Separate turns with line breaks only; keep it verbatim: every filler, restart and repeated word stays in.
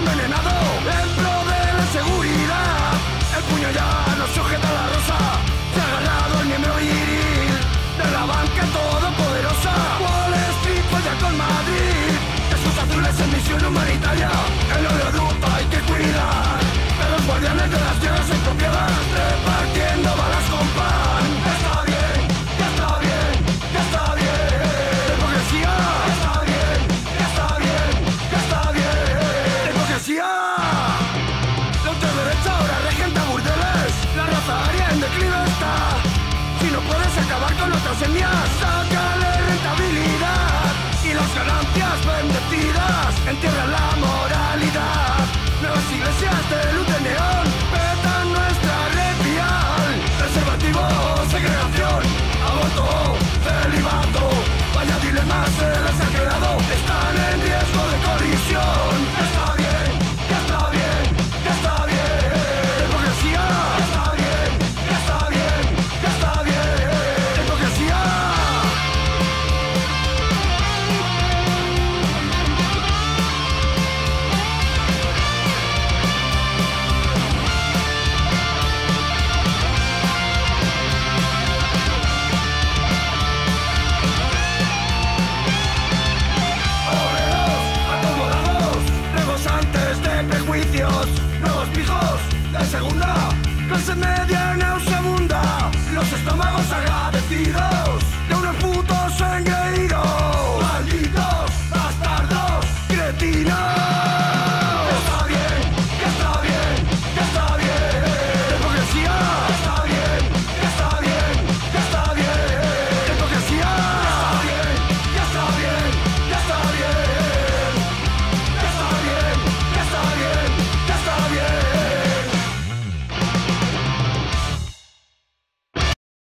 envenenado en pro de la seguridad. El puño ya no sujeta la rosa, se ha agarrado el miembro viril de la banca todopoderosa. Wall Street falla con Madrid, esos azules en misión humanitaria. El oleoducto hay que cuidar de los guardianes de las tierras en propiedad, repartiendo balas con pan. Está bien, ya está bien, ya está bien. La hipocresía, ya está bien, ya está bien, ya está bien. La hipocresía. La ultraderecha ahora regenta burdeles, la raza aria en declive está. Si no puedes acabar con otras etnias, sácale rentabilidad. Y las ganancias bendecidas entierran la moralidad. Nuevas iglesias de luz de neón petan nuestra red vial. Preservativos, segregación, aborto, celibato. Vaya dilemas se les ha creado, están en riesgo de colisión. Está bien, ya está bien, ya está bien. La hipocresía, ya está bien, ya está bien, ya está bien. La hipocresía. Nuevos pijos de segunda, clase media nauseabunda, los estómagos agradecidos.